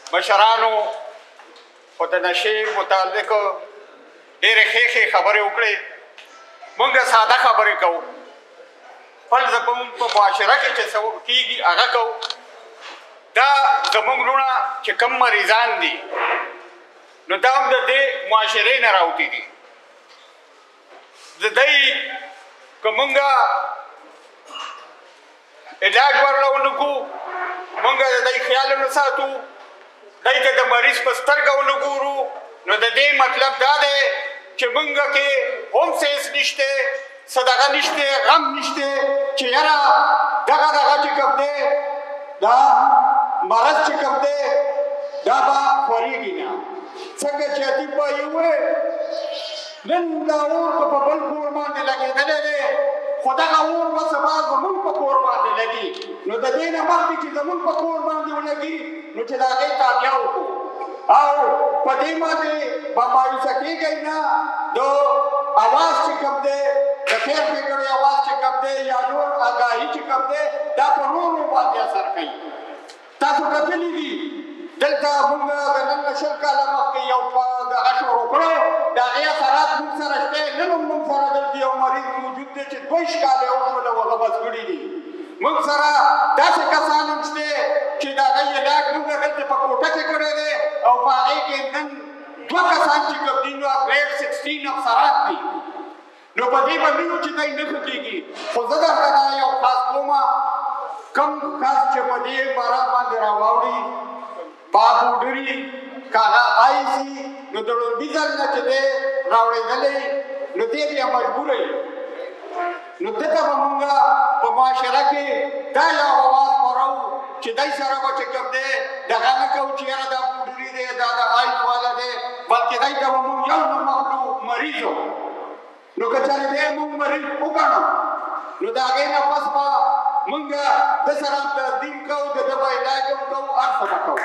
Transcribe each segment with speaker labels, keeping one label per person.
Speaker 1: مشرانو خو د نشې متعلق ډېرې ښې خبرې وکړې. موږ ساده خبرې کوو، خپل زموږ په معاشره کې چې څه کېږي هغه کوو. دا زموږ وروڼه چې کوم مریضان دي نو دا هم د دې معاشرې نه راوتي دي. د دوی که موږ علاج ورله ونه کړو، موږ د دوی خیال ونه ساتو، دوی ته د مریض په سترګه ونه ګورو، نو د دې مطلب دا دی چې موږ کې هم سیس نشته، صدقه نشته، غم نشته چې یاره دغه چې کوم دی دا مرض چې کوم دی دا به خورېږي نه. څنګه چې ادیب وایي وویل نن دا اور که په بل کور باندې لګېدلی دی خو دغه اور به سبا زموږ په کور باندې لګي، نو د دې نه مخکې چې زموږ په کور باندې ولګي نو چې د هغې تابیا وکړو او په دې باندې به مایوسه کېږئ نه. د اواز چې کوم دی د خیر ښېګڼې اواز چې کوم دی یا نور آګاهي چې کوم دی دا په نورو باندې اثر کوي. تاسو کتلي دي دلته موږ د نن نه 20 کاله مخکې یو دغه شروع کړی، د هغې اثرات موږ سره شته. نن هم موږ سره دلته یو مریض موجود دی چې 22 کاله یې وشوله هغه بس کړي دي. موږ سره داسې کسان هم شته چې د هغه علاج موږ دلته په کوټه کې کړی دی او په هغې کې نن 2 کسان چې کوم دي نو ګریډ 16 افسران دي. نو په دې باندې چې دوی نه ښه کېږي، خو زه درته دا یو خاص کومه کم کس چې په دې عبارت باندې راواوړي پاپوډري کاغه آیسي نو د لومبي ځل نه چې دی راوړېدلی نو دی بیا مجبوره وي. نو دته به مونږ په معاشره کې دا یو اواز خپروو چې دی سره به چې کوم دی دغه نه کوو چې یاره دا پوډري دی دا د آیس والا دی، بلکې دی ته به مونږ یو نه مخلو مریض و. نو که چېرې دی مونږ مریض وګڼو نو د هغې نه پس به مونږ د سره تردیم کوو، د ده به علاج هم کوو، هر څه به کوو.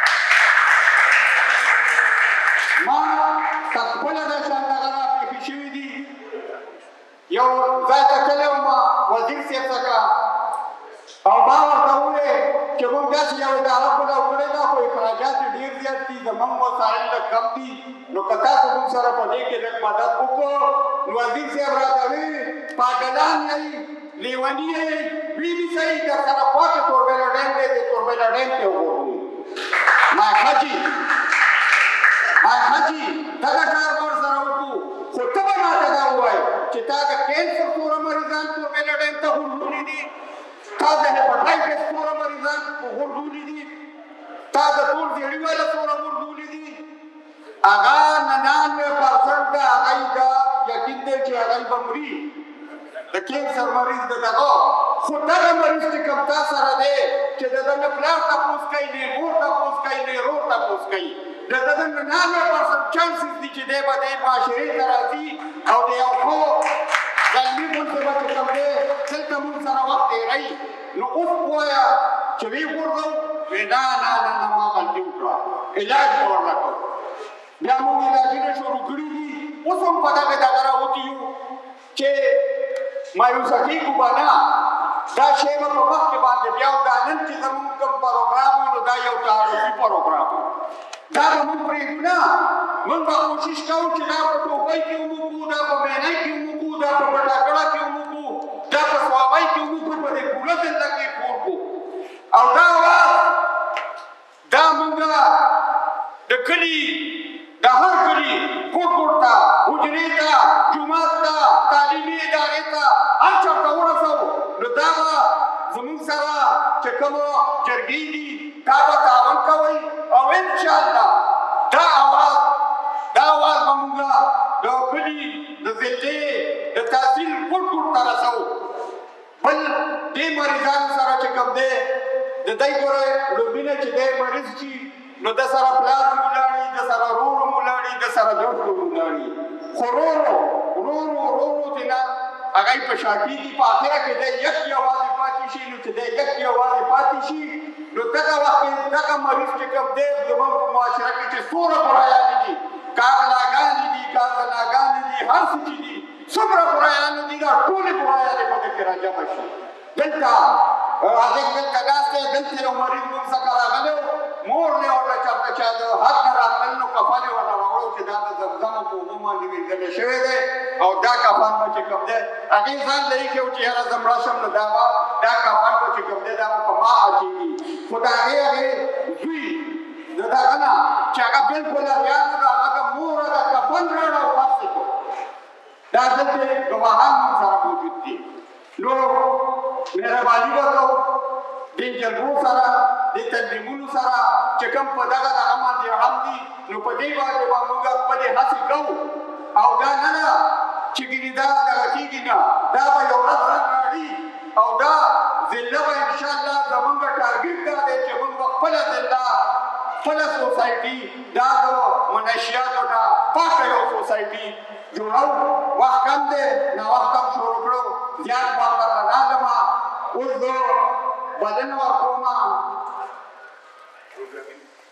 Speaker 1: ما خپله د شان دغه راپېښې شوي دي. یو ځای ته تللی وم وزیر صاحب څخه او ما ورته وویل چې موږ داسې یو اداره کلو کړې ده خو اخراجات یې ډېر زیات دي، زموږ وسایل لږ کم دي، نو که تاسو موږ سره په دې کې لږ مدد وکړو. نو وزیر صاحب راته ویل پاګلان یئ، لیوني یئ، وینیسئ در سره خوا کې توربېله ډیم دی، د توربېله ډیم کې وګورئ. ما حاجي دغه کار به ورسره وکړو، خو ته به ماته دا ووایې چې تا د کینسر څومره مریضان توربېله ډیم ته غورځولي دي، تا د هیپاټایټس څومره مریضان غورځولي دي، تا د تور زیړي والا څومره غورځولي دي. هغه 99% د هغوی دا یقین دی چې هغوی به مري، د کینسر مریض د دغه. خو دغه مریض چې کوم تا سره دی چې د ده نه پلار تپوس کوي، نه مور تپوس کوي، نه ورور تپوس کوي، د ده 99% چانسز دي چې دی به دې معاشرې ته راځي او د یو ښه علمي منصبه چې کوم دی دلته موږ سره وخت تېروي. نو اوس ووایه چې ویې غورځوو، وی نه ما غلطي وکړه، علاج به ورله کوو. بیا موږ علاجونه شروع کړي دي، اوس هم په دغه راوتي یو چې مایوسه کېږو به نه، دا شی به په مخکې باندې بیا دا نن چې زموږ کوم پروګرام و نو دا یو تعارفي پروګرام و، دا به موږ پرېږدو نه. موږ به کوشش کوو چې دا په ټوپۍ کې هم وکړو، دا په مینۍ کې هم وکړو، دا په پټاکړه کې هم وکړو، دا په سوابۍ کې هم وکړو، په دې پوره زنده کې خور کړو. او دا اواز دا موږ د کلي د هر کلي ګوټ ته حجرې ته جومات ته تعلیمي ادارې ته هر چېرته ورسوو. نو دا به زموږ سره چې کومه جرګې دي دا به تعاون کوئ او انشاءالله دا اواز به موږ د کلي د ضلعې د تحصیل ګوټ ته رسوو. بل دې مریضانو سره چې کوم دی د دی ګوره لومبینه چې دی مریض شي نو د سره پلار هم ولاړي، د سره ورور هم ولاړي، د سره دوست هم ولاړي، خو ورو چې نه هغوی په شا کېږي، په آخره کې دی یک یوازې پاتې شي. نو چې دی یک یوازې پاتې شي نو دغه وخت کې دغه مریض چې کوم دی زموږ په معاشره کې چې څومره برایانې دي، که غلاګانې دي، که زناګانې دي، هر څه چې دي، څومره برایانې دي، دا ټولې برایانې په دې کې راجمع شي. دلته راځئ دلته ناست دی، دلته یو مریض موږ څخه راغلی و، مور مې ورته حد نه راتلل نو کفن یې ورته راوړو چې دا د زمزمو په اوبو باندې ویږدلی شوی دی او دا کفن به چې کوم دی هغې ځان له ایښی و چې یاره زه مړه شم نو دا کفن به چې کوم دی دا به په ما اچېږي خو د هغې زوی د دغه نه چې هغه بلکل اریان و نو هغه د موره د کفن راوړ او خرڅ یې کړ دا دلته ګواهان هم سره موجود دي نو مهرباني به کوو دې جلبو سره دې تنظیمونو سره چې کوم په دغه باندې هم دي نو په دې باندې به موږ خپلې هڅې کوو او دا نه ده چې ګینې دا دغه کېږي نه دا به یو ورځ رنګ راړي او دا ضلع به انشاءالله زمونږ ټارګېټ دا دی چې موږ به خپله ضلع خپله سوسایټي دا د منشیاتو نه پاکه یو سوسایټي جوړو وخت کم دی ناوخت هم شروع کړو زیات وخت درله نالمه اوس زه بلنه ورکومه